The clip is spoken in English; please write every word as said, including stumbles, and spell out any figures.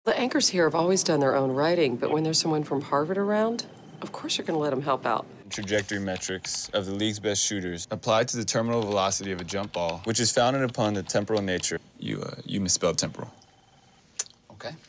The anchors here have always done their own writing, but when there's someone from Harvard around, of course you're going to let them help out. Trajectory metrics of the league's best shooters applied to the terminal velocity of a jump ball, which is founded upon the temporal nature. You, uh, you misspelled temporal. Okay.